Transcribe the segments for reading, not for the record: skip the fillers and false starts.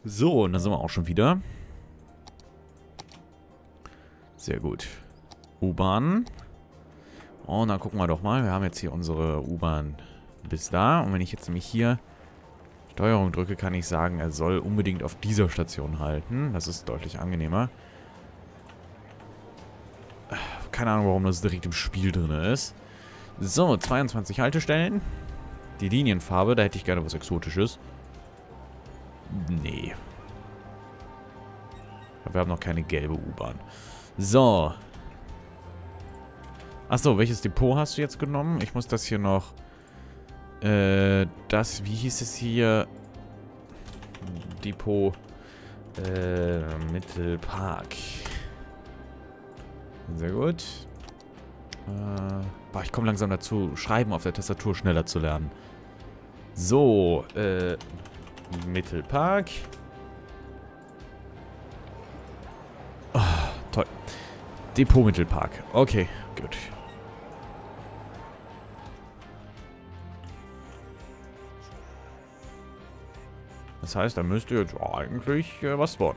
So, und da sind wir auch schon wieder. Sehr gut. U-Bahn. Und dann gucken wir doch mal. Wir haben jetzt hier unsere U-Bahn bis da. Und wenn ich jetzt nämlich hier Steuerung drücke, kann ich sagen, er soll unbedingt auf dieser Station halten. Das ist deutlich angenehmer. Keine Ahnung, warum das direkt im Spiel drin ist. So, 22 Haltestellen. Die Linienfarbe, da hätte ich gerne was Exotisches. Nee. Wir haben noch keine gelbe U-Bahn. So. Achso, welches Depot hast du jetzt genommen? Ich muss das hier noch... wie hieß es hier? Depot... Mittelpark. Sehr gut. Boah, ich komme langsam dazu, Schreiben auf der Tastatur schneller zu lernen. So, Mittelpark. Oh, toll. Depot Mittelpark. Okay, gut. Das heißt, da müsste jetzt eigentlich was spawnen.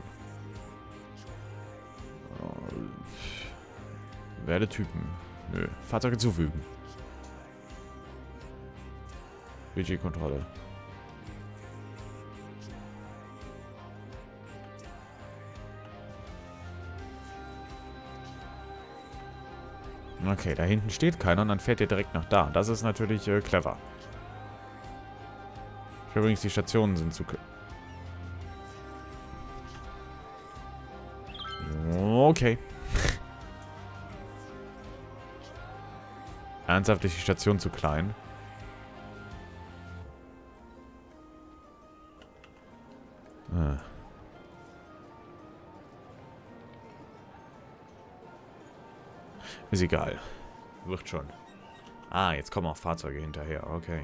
Werde Typen. Nö. Fahrzeug hinzufügen. Budgetkontrolle. Okay, da hinten steht keiner und dann fährt ihr direkt nach da. Das ist natürlich clever. Übrigens, die Stationen sind zu... Okay. Ernsthaft ist die Station zu klein? Ah. Ist egal. Wird schon. Ah, jetzt kommen auch Fahrzeuge hinterher. Okay.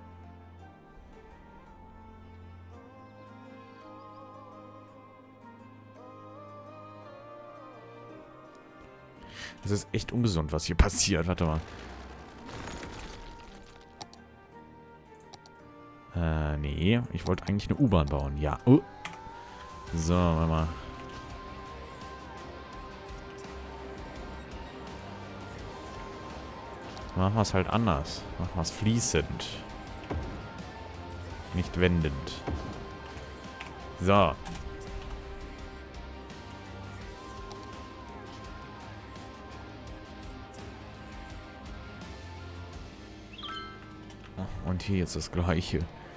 Das ist echt ungesund, was hier passiert. Warte mal. Nee. Ich wollte eigentlich eine U-Bahn bauen. Ja. So, warte mal. Machen wir es halt anders. Machen wir es fließend. Nicht wendend. So. Und hier jetzt das gleiche.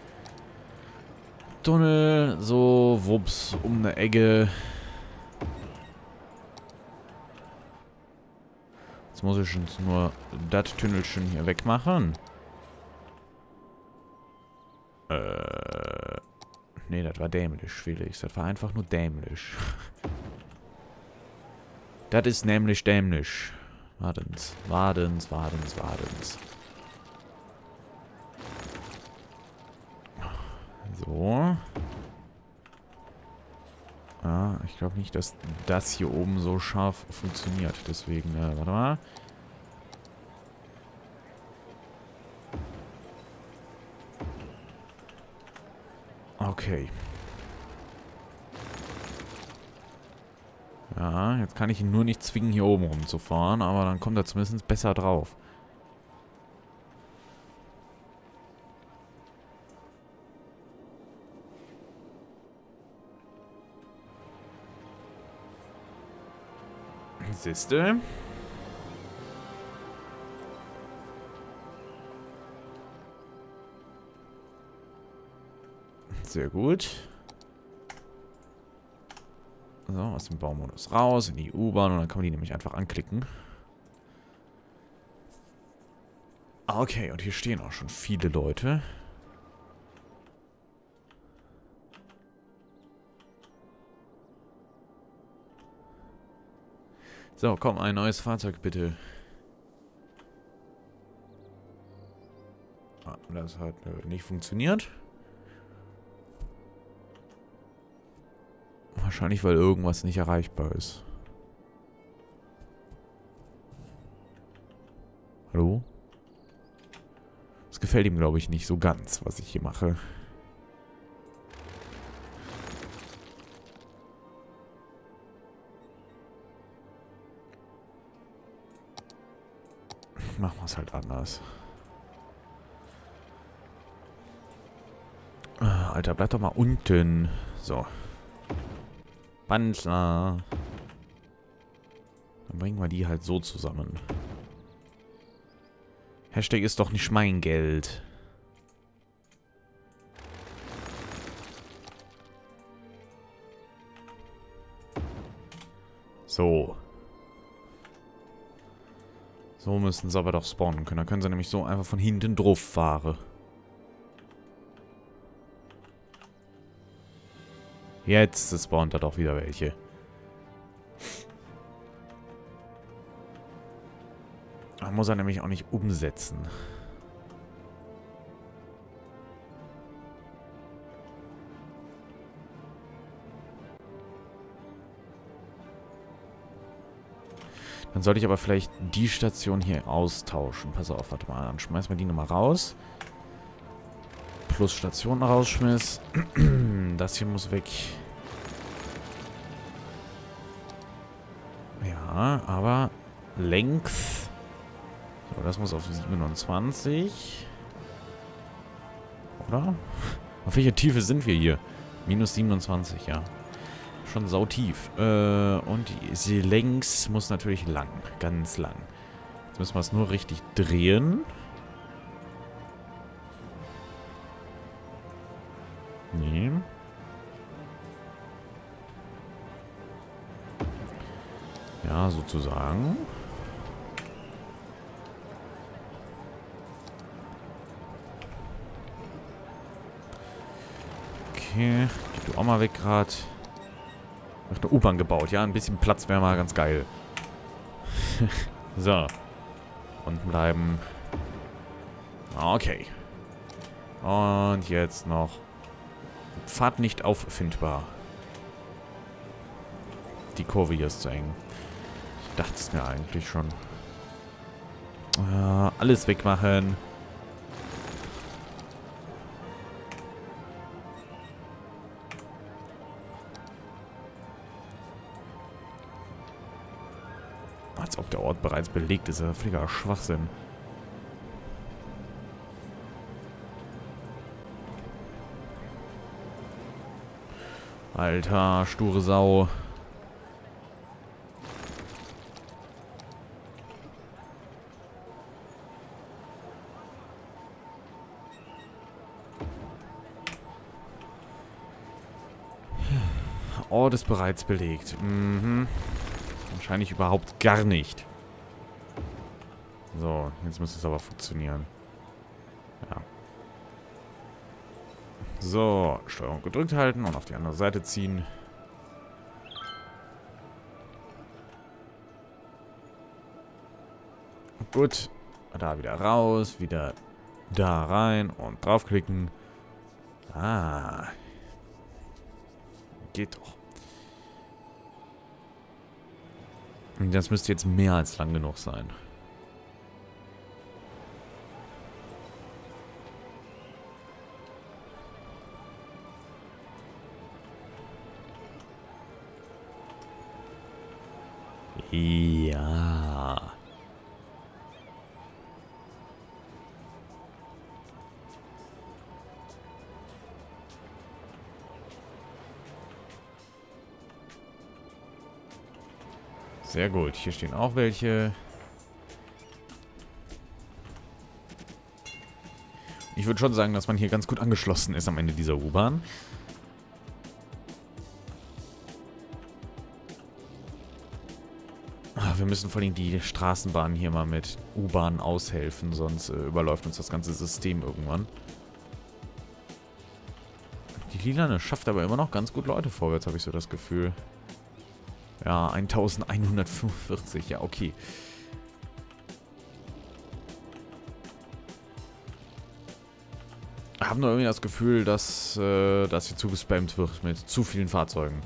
Tunnel, so, wups, um eine Ecke. Jetzt muss ich uns nur das Tunnelchen hier wegmachen. Nee, das war dämlich, Felix. Das war einfach nur dämlich. Das ist nämlich dämlich. Wartens. So. Ah, ich glaube nicht, dass das hier oben so scharf funktioniert. Deswegen, warte mal. Okay. Ja, jetzt kann ich ihn nur nicht zwingen, hier oben rumzufahren, aber dann kommt er zumindest besser drauf. Siehste? Sehr gut. So, aus dem Baumodus raus, in die U-Bahn und dann kann man die nämlich einfach anklicken. Okay, und hier stehen auch schon viele Leute. So, komm, ein neues Fahrzeug bitte. Ah, das hat nicht funktioniert. Wahrscheinlich, weil irgendwas nicht erreichbar ist. Hallo? Das gefällt ihm, glaube ich, nicht so ganz, was ich hier mache. machen wir es halt anders. Alter, bleib doch mal unten. So. Panzer. Dann bringen wir die halt so zusammen. Hashtag ist doch nicht mein Geld. So. So müssen sie aber doch spawnen können. Dann können sie nämlich so einfach von hinten drauf fahren. Jetzt spawnt da doch wieder welche. Da muss er nämlich auch nicht umsetzen. Dann sollte ich aber vielleicht die Station hier austauschen. Pass auf, warte mal. Dann schmeißen wir die nochmal raus. Plus Station rausschmiss. Das hier muss weg. Ja, aber Length. So, das muss auf 27. Oder? Auf welcher Tiefe sind wir hier? Minus 27, ja. Schon sautief. Und die längs muss natürlich lang. Ganz lang. Jetzt müssen wir es nur richtig drehen. Nee. Ja, sozusagen. Okay. Geh du auch mal weg gerade. Noch eine U-Bahn gebaut. Ja, ein bisschen Platz wäre mal ganz geil. So. Unten bleiben. Okay. Und jetzt noch. Pfad nicht auffindbar. Die Kurve hier ist zu eng. Ich dachte es mir eigentlich schon. Alles wegmachen. Als ob der Ort bereits belegt ist. Das ist völliger Schwachsinn. Alter, sture Sau. Ort ist bereits belegt. Mhm. Wahrscheinlich überhaupt gar nicht. So, jetzt müsste es aber funktionieren. Ja. So, Steuerung gedrückt halten und auf die andere Seite ziehen. Gut. Da wieder raus, wieder da rein und draufklicken. Ah. Geht doch. Das müsste jetzt mehr als lang genug sein. Ja. Sehr gut. Hier stehen auch welche. Ich würde schon sagen, dass man hier ganz gut angeschlossen ist am Ende dieser U-Bahn. Wir müssen vor allem die Straßenbahn hier mal mit U-Bahn aushelfen, sonst überläuft uns das ganze System irgendwann. Die Lilane schafft aber immer noch ganz gut Leute vorwärts, habe ich so das Gefühl. Ja, 1145, ja, okay. Ich habe nur irgendwie das Gefühl, dass hier zugespammt wird mit zu vielen Fahrzeugen.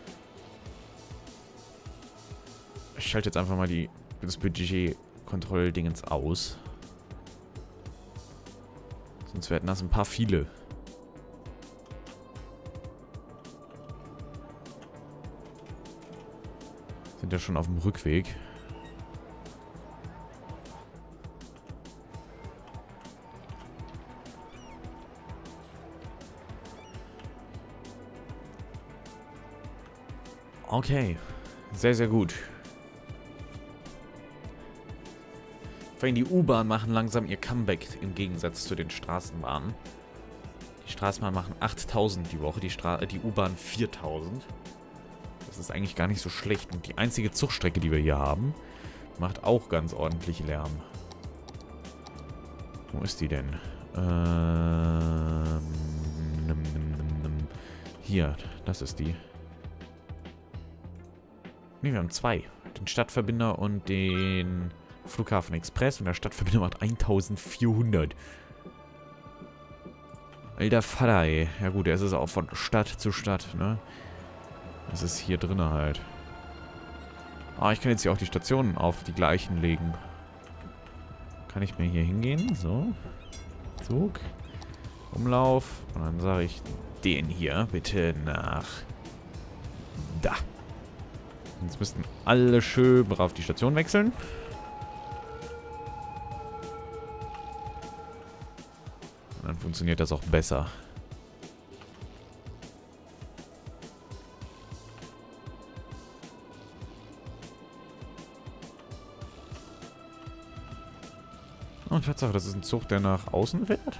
Ich schalte jetzt einfach mal das Budget-Kontroll-Dingens aus. Sonst werden das ein paar viele. Sind ja schon auf dem Rückweg. Okay. Sehr, sehr gut. Vor allem die U-Bahn machen langsam ihr Comeback im Gegensatz zu den Straßenbahnen. Die Straßenbahnen machen 8.000 die Woche, die U-Bahn 4.000. Das ist eigentlich gar nicht so schlecht. Und die einzige Zugstrecke, die wir hier haben, macht auch ganz ordentlich Lärm. Wo ist die denn? Hier, das ist die. Ne, wir haben zwei. Den Stadtverbinder und den Flughafen Express. Und der Stadtverbinder macht 1.400. Alter Vater, ey. Ja gut, er ist es auch von Stadt zu Stadt, ne? Das ist hier drinne halt. Ah, ich kann jetzt hier auch die Stationen auf die gleichen legen. Kann ich mir hier hingehen? So. Zug. Umlauf. Und dann sage ich den hier bitte nach da. Jetzt müssten alle schön auf die Station wechseln. Und dann funktioniert das auch besser. Und Tatsache, das ist ein Zug, der nach außen fährt.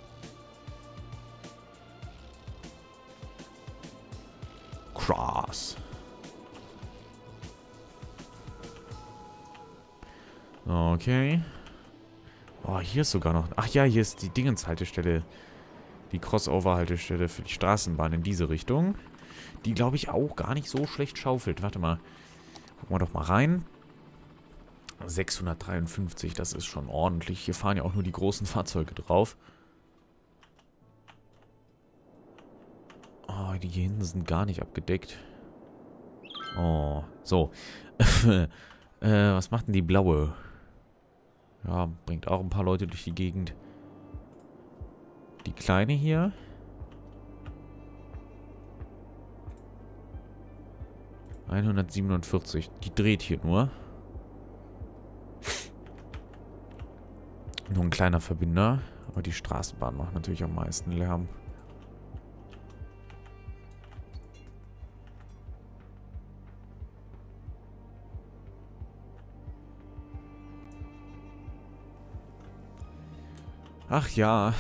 Krass. Okay. Oh, hier ist sogar noch... Ach ja, hier ist die Dingens-Haltestelle. Die Crossover-Haltestelle für die Straßenbahn in diese Richtung. Die, glaube ich, auch gar nicht so schlecht schaufelt. Warte mal. Gucken wir doch mal rein. 653, das ist schon ordentlich. Hier fahren ja auch nur die großen Fahrzeuge drauf. Oh, die hier hinten sind gar nicht abgedeckt. Oh, so. Was macht denn die blaue? Ja, bringt auch ein paar Leute durch die Gegend. Die kleine hier. ...147. Die dreht hier nur. Nur ein kleiner Verbinder. Aber die Straßenbahn macht natürlich am meisten Lärm. Ach ja.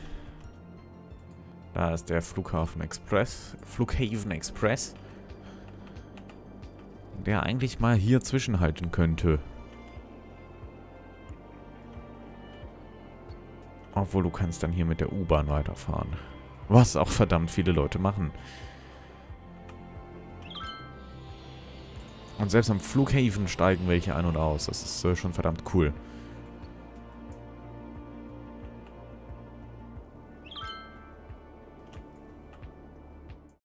Da ist der Flughafen Express. Der eigentlich mal hier zwischenhalten könnte. Obwohl, du kannst dann hier mit der U-Bahn weiterfahren. Was auch verdammt viele Leute machen. Und selbst am Flughafen steigen welche ein und aus. Das ist schon verdammt cool.